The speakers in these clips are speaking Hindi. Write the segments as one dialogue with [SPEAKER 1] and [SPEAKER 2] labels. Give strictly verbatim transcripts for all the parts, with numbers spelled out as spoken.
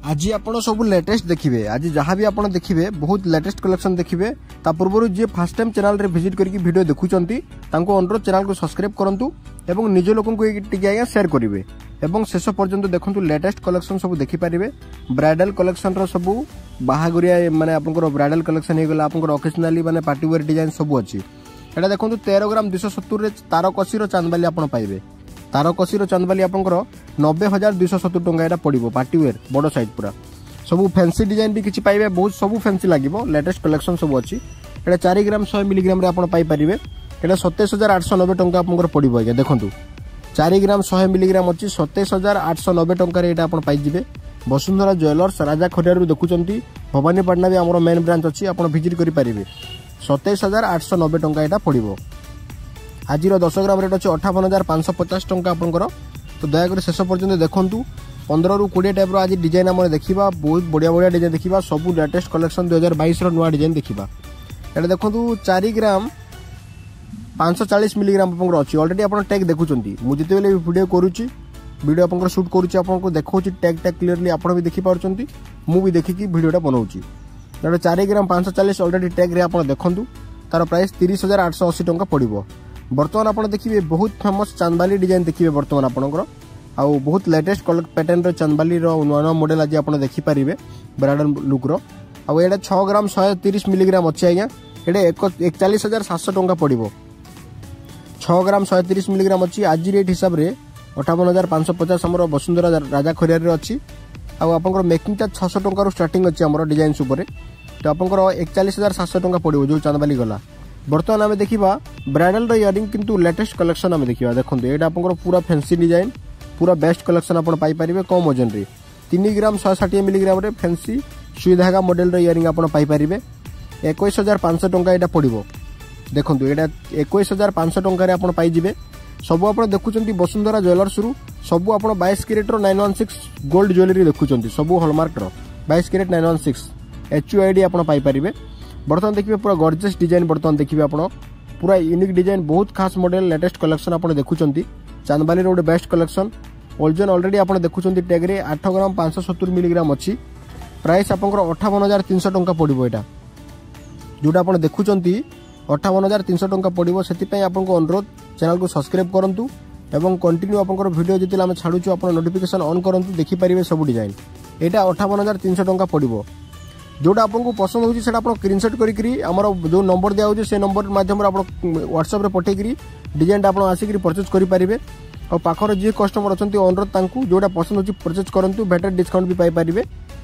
[SPEAKER 1] आज आप सब लेटेस्ट देखिए आज जहाँ भी आप देखिए बहुत लेटेस्ट कलेक्शन देखिए ता पूर्व जी फर्स्ट टाइम चैनल रे विजिट करके वीडियो देखुंट अनुरोध चैनल को सब्सक्राइब करूँ और निज लोक शेयर करेंगे और शेष पर्यंत देखो लेटेस्ट कलेक्शन सब देखिपारे ब्राइडल कलेक्शन सब बाहागुरिया माने आपनकर ब्राइडल कलेक्शन हो गला आपनकर ओकेजनली माने पार्टी वेयर डिजाइन सब अच्छी एटा देखो तेरह ग्राम दुई सत्तर तारकसी चांदबाली आप पाइबे तारकसी चांदबाली आपंकर नब्बे हजार दुई सत्तर टका पड़ो पार्टी वेयर बड़ साइज पूरा सब फैंसी डिजाइन भी किसी पाइबे बहुत सब फैंसी लगे लेटेस्ट कलेक्शन सब अच्छी एटा चार ग्राम सौ मिलीग्राम रे आपण पाइपारे एटा सतैश हजार आठ सौ नब्बे टका आपंकर पड़ो आज्ञा देखूँ चार ग्राम सौ मिलीग्राम अच्छी सतैश हजार आठ सौ नब्बे टकर पाइबे वसुंधरा ज्वेलर्स राजा खड़ियारू देखुंत भवानीपाटना भी आम मेन ब्रांच अच्छी आप भिजिट करेंगे सतैश हजार आठ सौ नब्बे टका पड़ो आज दस ग्राम रेट अच्छे अठावन हजार पाँच पचास टका आपंकर तो दयाकोरी शेष पर्यटन देखूँ पंद्रह रु कोड़े टाइप आज डिजाइन आम देखा बहुत बढ़िया बढ़िया डिजाइन देखा सब लेटेस्ट कलेक्शन दुई हजार बैश नुआ डिजाइन देखा ये देखो चार ग्राम पाँच सौ चालीस मिलीग्राम आपंकर अच्छी अलरेडी आप टैग देखुं मुझे जिते वीडियो करुच्ची वीडियो आपंकर शूट करुच्ची आपको देखा टैग टैग क्लीयरली आप भी देखिपार्टी मुझे देखिकी वीडियोटा बनाऊँगी तेनाली चार ग्राम पाँच सौ चालीस अलरेडी टैग रे आप देखूँ तार प्राइस तीस हजार आठ सौ अशी टका पड़ो बर्तमान आप देखिए बहुत फेमस चांदबाली डिजाइन देखिए बर्तमान आपंकर आउ बहुत लेटेस्ट पैटर्न चांदबाली नुआ नुआ मॉडल आज आप देखिपारे ब्राइडल लुक आउ ये छः ग्राम शहे तीस मिलीग्राम अच्छे आज्ञा ये एकचालीस हजार सातश टका पड़ो छः ग्राम शहे तीस मिलीग्राम अच्छी आज रेट हिसाब से अठावन हजार पाँच पचास आम वसुंधरा राजा खड़ियार अच्छी आप मेकिंग चार्ज छःश टकर स्टार्टिंग अच्छी आम डिजाइन तो आपंकर एकचालीस हजार सातश टका पड़ो जो चांदबाली गला बर्तमान आम देखा ब्राइडल इयरिंग किंतु लेटेस्ट कलेक्शन आम देखा देखो ये आपंकर पूरा फैंसी डिजाइन पूरा बेस्ट कलेक्शन आप पाइपारे कम वजन रे तीन ग्राम शहे षाठी मिलीग्राम रे फैंसी सुई धागा मॉडल इयरिंग आप पाइपारे इक्कीस हजार पाँच टका यहाँ पड़ो देखो ये इक्कीस हजार पाँच टकर आप पाइबे सब आप देखुं वसुंधरा ज्वेलर्स रु सब आप बाईस carat nine one six gold jewellery देखुं सब हॉलमार्क बाईस carat nine one six H U I D आप पाइपारे बर्तमान देखिए पूरा गॉर्जियस डिजाइन बर्तमान देखिए आप पूरा यूनिक डिजाइन बहुत खास मॉडल लेटेस्ट कलेक्शन आप देखुं चांदबाली गोटे बेस्ट कलेक्शन ओरिजिनल ऑलरेडी आप देखुं टैग रे आठ ग्राम पाँच सत्तर मिलीग्राम अच्छी प्राइस आपंकर अठावन हजार तीन सौ टका पड़ो यहाँ जोटा आप देखुं अठावन हजार तीन सौ टका पड़ो से आपको अनुरोध चैनल को सब्सक्राइब करूँ और कंटिन्यू आपंकर वीडियो जिते आम छाड़ू आप नोटिफिकेशन ऑन करूँ देखिपारे सब डिजाइन यहाँ अठावन हजार तीन सौ टका पड़ो जोटा आपको पसंद होगी से स्क्रीनशॉट करी आमर जो नंबर दिया से नंबर माध्यम आप व्हाट्सएप पठेकरी डिजाइन आप आसिक परचेज करेंगे और पाखर जी कस्टमर अच्छा अनुरोध जोटा पसंद होगी परचेज करूँ बेटर डिस्काउंट भी पाइपारे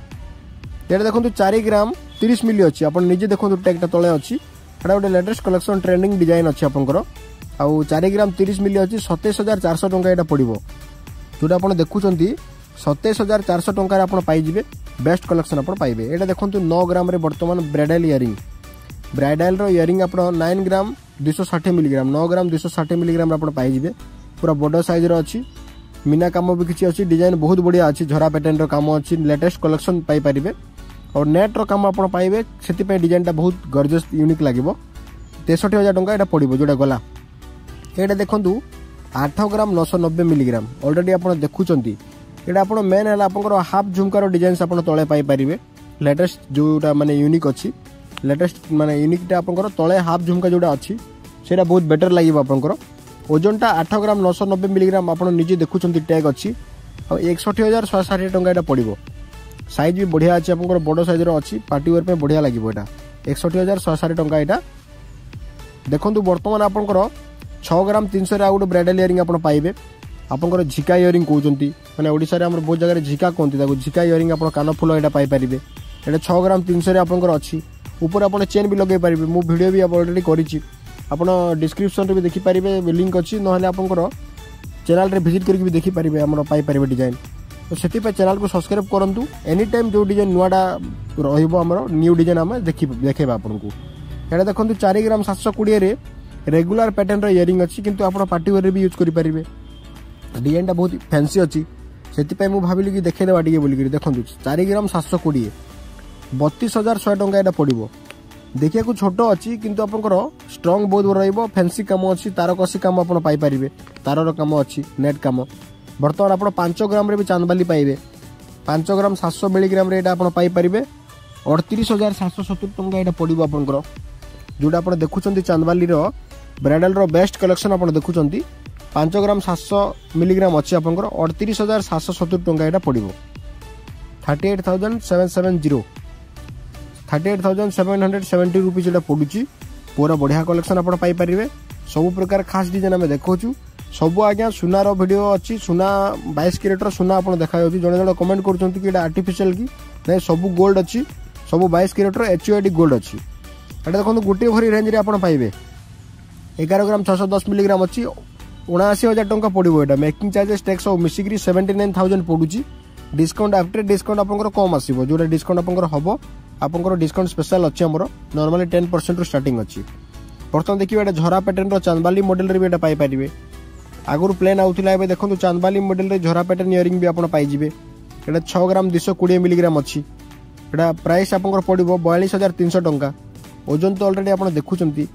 [SPEAKER 1] ये देखो चार ग्राम तीस मिली अच्छी आप निजे देखो टैगटा तले अच्छी एटा गोटे लेटेस्ट कलेक्शन ट्रेंडिंग डिजाइन अच्छी आपंकर आउ चार ग्राम तीस मिली अच्छी सतैश हजार चार सौ टका यहाँ पड़ो जोटा आप देखुं सतैश हजार चार सौ टकर आप पाइबे बेस्ट कलेक्शन आप पाइबे ये देखो नौ ग्राम रे बर्तमान ब्राइडल इयरिंग ब्राइडल इयरिंग आप नाइन ग्राम दुई सौ षाठी मिलीग्राम नौ ग्राम दुई सौ षाठी मिलीग्राम आप पाइबे पूरा बड़ साइज अच्छी मीना काम भी किसी अच्छी डिजाइन बहुत बढ़िया अच्छी झरा पैटर्न काम अच्छी लेटेस्ट कलेक्शन पाइपारे और नेट रो काम आप पाइबे से डिजाइन बहुत गॉर्जियस यूनिक लगे तेसठी हजार टका यहाँ पड़ो जोटा गला ये देखो आठ ग्राम नौ सौ नब्बे मिलीग्राम अलरेडी आप देखुं यहाँ आप मेन है आप हाफ झुमकार डिजाइन आप तले पाइपारे लेटेस्ट जोटा माने यूनिक अच्छी लेटेस्ट माने यूनिकटा आप तले हाफ झुमका जोटा अच्छी से बहुत बेटर लगे आपंकर ओजनटा आठ ग्राम नौ सौ नब्बे मिलीग्राम आप निजे देखुं टैग अच्छी और एकसठी हजार शहे षाठी टका यहाँ पड़ो साइज भी बढ़िया अच्छी आप बड़ साइज अच्छी पार्टी वेयर बढ़िया लगे यहाँ एकसठी हजार शहे षाठी टका यहाँ देखो बर्तमान आपंकर छः ग्राम तीन सौ गोटे ब्राइडल इयरिंग आप पाइबे आपंकर झिका इयरिंग कहते हैं ओडिशा रे बहुत जगह झिका कहते झिका इयरिंग आप कान फुल यहाँ पाइपारे ये छः ग्राम तीन सौ आपंकर अच्छी ऊपर आप चेन भी लगे पारे मु वीडियो भी अलरेडी करी आप डिस्क्रिप्शन भी देखिपारे लिंक अच्छी ना आपंकर चैनल रे विजिट करके भी देखिपारे आम पाइपारे डिजाइन तो से चैनल को सब्सक्राइब करूँ एनी टाइम जो डिजाइन नुआटा रमर न्यू डिजाइन आम देखेबा आपको यहाँ देखो चार ग्राम सात सौ कोड़े रेगुलर पैटर्न इयरिंग अच्छी किंतु आप पार्टी वेयर भी यूज करेंगे डिजाइनटा बहुत फैंसी अच्छी से मुझे भाविली कि देखेदेवा टे बोलिक देखो चार ग्राम सात सौ कोड़े बतीस हजार शहे टका यहाँ पड़ो देखिए छोट अच्छी किंतु आपंकर स्ट्रंग बहुत रही फैंसी कम अच्छी तारकसी कम आप पाइपारे तार कम अच्छी नेट कम बर्तमान आप पांच ग्राम रे भी चांदबाली पाइबे पांच ग्राम सात सौ मिलीग्राम ये आप पाइपर अड़तीस हजार सात सौ सतुरी टंका यहाँ पड़ो आपंकर जोटा आप देखुं चांदबाली ब्राइडल बेस्ट कलेक्शन आप देखुं पांच ग्राम सात सौ मिलीग्राम अच्छी आपंकर अड़तीस हजार सात सौ सतुरी टंका यहाँ पड़ो thirty eight thousand seven seven zero thirty eight thousand seven hundred seventy rupees यहाँ पड़ुची पूरा बढ़िया कलेक्शन आप पाइपर सब प्रकार खास डिजाइन आम देखु सब आज्ञा सुनार वीडियो अच्छी सुना बाईस क्यारेटर सुना आप देखा जड़े जड़े कमेंट कर आर्टिफिशियल कि नहीं सब गोल्ड अच्छी सब बाईस क्यारेटर H U I D gold अच्छी एटा देखो गोटे भरी रेंज आप पाइबे एगार ग्राम छःश दस मिलीग्राम अच्छी उनाशी हजार टंका पड़ो यहाँ मेकिंग चार्जेस टैक्स सब मिसिक सेवेन्टी नाइन थाउजेंड पड़ुची डिस्काउंट आफ्टर डिस्काउंट आपंकर कम आसो जो डिस्काउंट आपंकर हम आपंकर डिस्काउंट स्पेशल अच्छी आमर नॉर्मली टेन परसेंट रु स्टार्टिंग अच्छी बर्तमान देखिए ये झरा पैटर्न चांदबाली मॉडल भी यहाँ पाइपर आगुरी प्लेन आउला देखो चांदबाली मॉडल झरा पैटर्न इयरिंग भी आप पाइबे ये छः ग्राम दुईश कोड़े मिलीग्राम अच्छी यहाँ प्राइस आप पड़ो बयालीस हजार तीन सौ टंका ओजन तो अलरेडी आप देखुं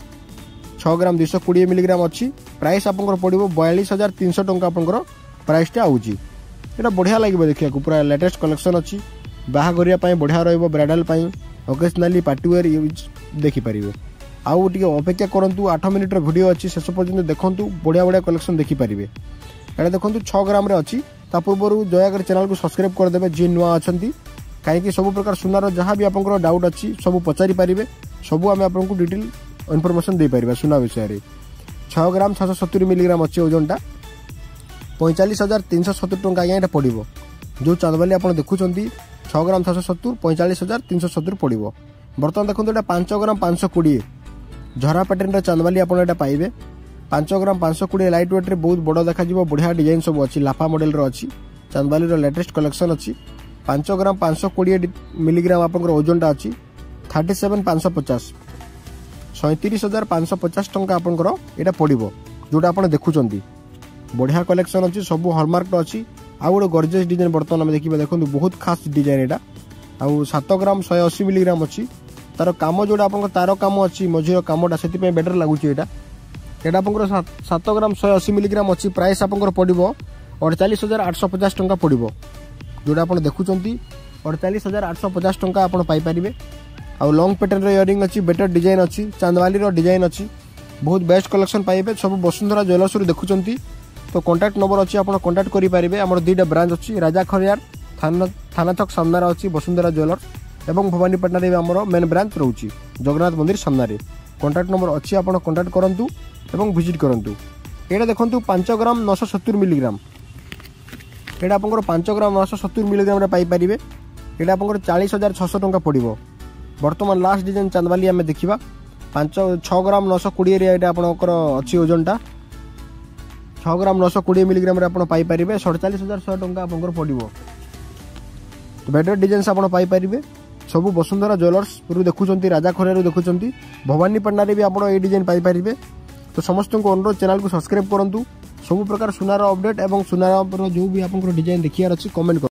[SPEAKER 1] छः ग्राम दुईश कोड़े मिलीग्राम अच्छी प्राइस आप पड़ो बयालीस हजार तीन सौ टंका आपंकर प्राइसटा आउची यहाँ बढ़िया लगे देखा पूरा लेटेस्ट कलेक्शन अच्छी बाहाघरिया बढ़िया ब्राइडल ओकेजनाली पार्टीवेयर यूज देखिपारे आउ टे अपेक्षा करूँ आठ मिनिट्र वीडियो अच्छी शेष पर्यटन देखूँ बढ़िया बढ़िया कलेक्शन देखिपारे यहाँ देखो छः ग्राम अच्छी पूर्व दयाकर चैनल को सब्सक्राइब करदे जी नुआ अच्छा कहीं सब प्रकार सुनार जहाँ भी आप डाउट अच्छी सब पचारि पारे सब आम आपको डिटेल इनफॉरमेशन दे पार सुना विषय में छः ग्राम छःश सतुरी मिलीग्राम अच्छी ओजनटा पैंतालीस हजार तीन सौ सतुरी टंका यहाँ पड़ो जो चांदबाली आप देखुं छः ग्राम छःश सतुर पैंतालीस हजार तीन सौ सतुरी पड़ो बर्तमान देखो यहाँ पांच ग्राम पांच सौ कोड़े झरा पैटर्न चांदबाली आप पाइबे पांच ग्राम पांच सौ कोड़े लाइट वेट बहुत बड़ देखा बढ़िया डिजाइन सब अच्छी लाफा मॉडल अच्छी चांदबाली लेटेस्ट कलेक्शन अच्छी पांच ग्राम पांच सौ कोड़े मिलीग्राम आप ओजनटा अच्छी थर्टी सेवेन पांच सौ पचास सैंतीस हजार पांच सौ पचास टंका आपंकर यहाँ पड़ो जोटा आप देखुं बढ़िया कलेक्शन अच्छी सब हॉलमार्क अच्छी आउ गोटे गॉर्जियस डिजाइन बर्तमान आम देखिए देखो बहुत खास डिजाइन यहाँ आउ सात ग्राम शहे अशी मिलीग्राम अच्छी तार कम जोड़ा आप तार कम अच्छी मझीर कमटा से बेटर लगुच यहाँ यहाँ आप सात ग्राम शहे अशी मिलीग्राम अच्छी प्राइस आप पड़ो अड़तालीस हजार आठ सौ पचास टंका पड़ो जोटा आप देखुं अड़तालीस हजार आठ सौ पचास टंका आप पाइपर आउ लॉन्ग पैटर्न इयरिंग अच्छी बेटर डिजाइन अच्छी चांदबाली डिजाइन अच्छी बहुत बेस्ट कलेक्शन पाइबे सब वसुंधरा ज्वेलर्स देखुं तो कॉन्टैक्ट नंबर अच्छी आप कॉन्टैक्ट करेंगे आम दुईटा ब्रांच अच्छी राजा खरियार थाना थाना छक सामना अच्छी वसुंधरा ज्वेलर्स और भवानीपाटना भी आम मेन ब्रांच रोचे जगन्नाथ मंदिर सामने कॉन्टैक्ट नंबर अच्छी आप कॉन्टैक्ट करूँ और विजिट करूँ यहाँ देखो पांच ग्राम नौश सतुर मिलीग्राम यहाँ आप पांच ग्राम नौश सतुर मिलीग्राम पाइपर यहाँ आप चालीस हजार छःश टंका पड़ो बर्तमान लास्ट डिजाइन चांदबाली आम देखा पांच छः ग्राम नौश कोड़े यहाँ आपंकर अच्छी ओजनटा छः ग्राम नौश कोड़े मिलीग्राम आप पाइपर सड़चालीस हजार शहे टंका आप पड़ो बेटर डिजाइन आप पाइपर सब वसुंधरा ज्वेलर्स रु देखुं राजा खरियार देखुं भवानीपाटना भी आप डिजाइन पाइपर तो समस्त को अनुरोध चैनल को सब्सक्राइब करूँ सब प्रकार सुनार अपडेट और सुनार जो भी आप डिजाइन देखिए अच्छी कमेंट